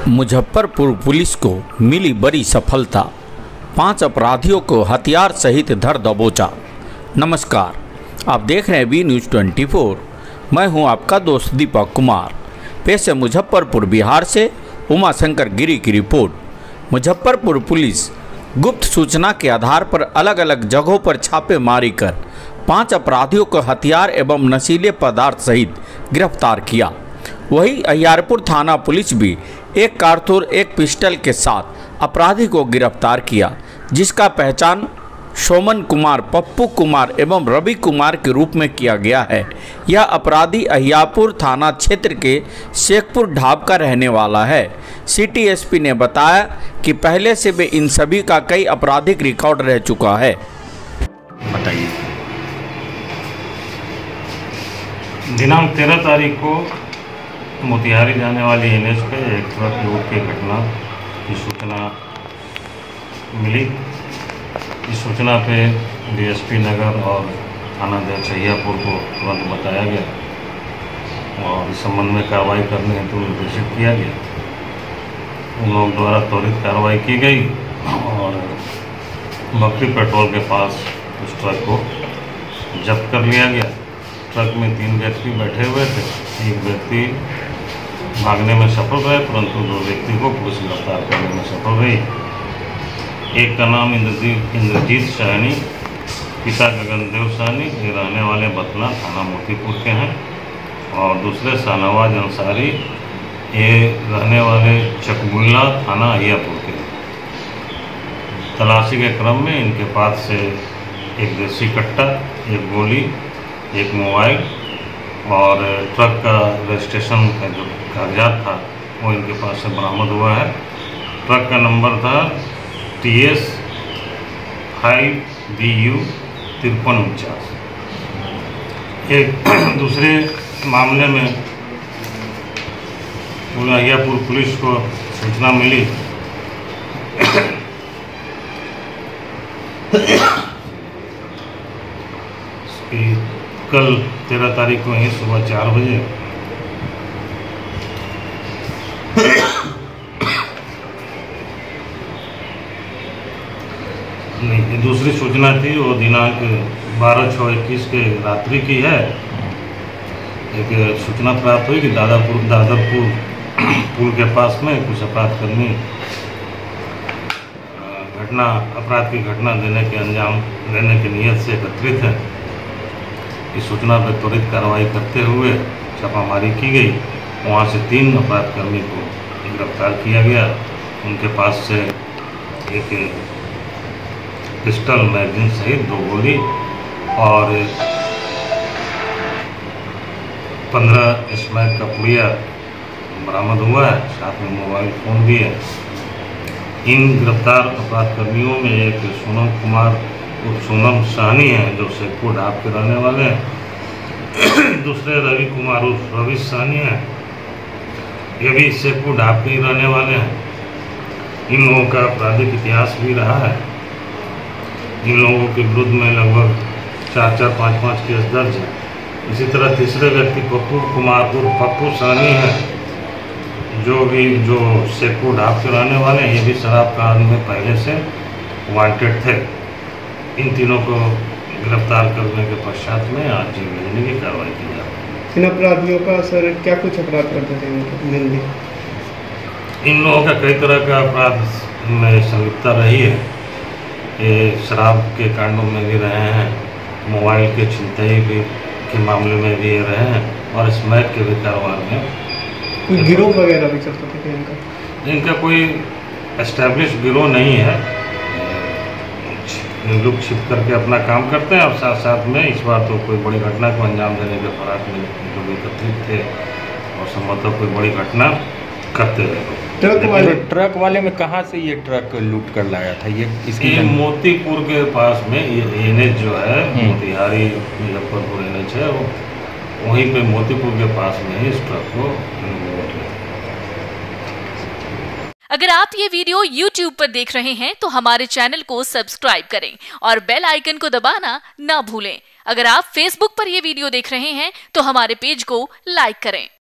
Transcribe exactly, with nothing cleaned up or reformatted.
Muzaffarpur police को मिली बड़ी सफलता, पांच अपराधियों को हथियार सहित धर दबोचा। नमस्कार, आप देख रहे हैं वी न्यूज़ ट्वेंटी फोर। मैं हूं आपका दोस्त दीपक कुमार। पेश है मुजफ्फरपुर बिहार से उमाशंकर गिरी की रिपोर्ट। मुजफ्फरपुर पुलिस गुप्त सूचना के आधार पर अलग अलग जगहों पर छापेमारी कर पांच अपराधियों को हथियार एवं नशीले पदार्थ सहित गिरफ्तार किया। वहीं अहियारपुर थाना पुलिस भी एक कारतूस एक पिस्टल के साथ अपराधी को गिरफ्तार किया, जिसका पहचान सोमन कुमार, पप्पू कुमार एवं रवि कुमार के रूप में किया गया है। यह अपराधी अहियारपुर थाना क्षेत्र के शेखपुर ढाब का रहने वाला है। सिटी एसपी ने बताया कि पहले से भी इन सभी का कई आपराधिक रिकॉर्ड रह चुका है। बताइए। दिनांक तेरह तारीख को मोतिहारी जाने वाली एनएच पे एक ट्रक लूट की घटना की सूचना मिली। इस सूचना पे डीएसपी नगर और थाना अहियापुर को तुरंत बताया गया और इस संबंध में कार्रवाई करने हेतु निर्देशित किया गया। उन लोगों द्वारा त्वरित कार्रवाई की गई और बकरी पेट्रोल के पास उस ट्रक को जब्त कर लिया गया। ट्रक में तीन व्यक्ति बैठे हुए थे। एक व्यक्ति भागने में सफल रहे, परंतु दो व्यक्ति को पुलिस गिरफ्तार करने में सफल रही। एक का नाम इंद्रजीत इंद्रजीत सहनी, पिता गगनदेव सहनी, ये रहने वाले बतना थाना मोतीपुर के हैं, और दूसरे शाहनवाज अंसारी, ये रहने वाले चकबुल्ला थाना अहियापुर के हैं। तलाशी के क्रम में इनके पास से एक देसी कट्टा, एक गोली, एक मोबाइल और ट्रक का रजिस्ट्रेशन का जो कागजात था वो इनके पास से बरामद हुआ है। ट्रक का नंबर था T S five B U तिरपन उनचास। एक दूसरे मामले में अहियापुर पुलिस को सूचना मिली कि कल तेरह तारीख को ही सुबह चार बजे नहीं, दूसरी सूचना थी वो दिनांक बारह छः इक्कीस के रात्रि की है। एक सूचना प्राप्त हुई कि दादापुर दादरपुर पुल के पास में कुछ अपराधकर्मी घटना अपराध की घटना देने के अंजाम देने की नीयत से एकत्रित है। इस सूचना पर त्वरित कार्रवाई करते हुए छापामारी की गई। वहां से तीन अपराधकर्मी को गिरफ्तार किया गया। उनके पास से एक पिस्टल, मैगजीन सहित दो गोली और पंद्रह स्मैक का पुड़िया बरामद हुआ है। साथ में मोबाइल फोन भी है। इन गिरफ्तार अपराधकर्मियों में एक सोनम कुमार सोनम सहनी है जो शेखपुर ढाब के रहने वाले हैं। दूसरे रवि कुमार उर्फ रवि सहनी है, ये भी शेखपुर ढाब के ही रहने वाले हैं। इन लोगों का आपराधिक इतिहास भी रहा है। इन लोगों के विरुद्ध में लगभग चार चार पाँच पाँच केस दर्ज है। इसी तरह तीसरे व्यक्ति पप्पू कुमार उर्फ पप्पू सहनी है, जो भी जो शेखपुर ढाब के रहने वाले हैं। ये भी शराब कांड में पहले से वांटेड थे। इन तीनों को गिरफ्तार करने के पश्चात में आज जेल भेजने की कार्रवाई की जा रही है। इन अपराधियों का सर क्या कुछ अपराध करते थे जल्दी? इन लोगों का कई तरह का अपराध में संलिप्तता रही है। ये शराब के कांडों में भी रहे हैं, मोबाइल के छिनतई भी के मामले में भी रहे हैं, और स्मैक के भी कारोबार में। कोई गिरोह वगैरह भी चलता था क्या इनका? इनका कोई एस्टैब्लिश गिरोह नहीं है। लुक छिप करके अपना काम करते हैं और साथ साथ में इस बार तो कोई बड़ी घटना को अंजाम देने के फराक में लोग एकत्रित थे और संभवतः कोई बड़ी घटना करते रहे। ट्रक वाले ट्रक वाले में कहाँ से ये ट्रक लूट कर लाया था? ये इसकी ये मोतीपुर के पास में ये एनएच जो है, मोतिहारी मुजफ्फरपुर एनएच है, वो वहीं पे मोतीपुर के पास में ही इस ट्रक को लूट लिया। अगर आप ये वीडियो यूट्यूब पर देख रहे हैं तो हमारे चैनल को सब्सक्राइब करें और बेल आइकन को दबाना ना भूलें। अगर आप फेसबुक पर ये वीडियो देख रहे हैं तो हमारे पेज को लाइक करें।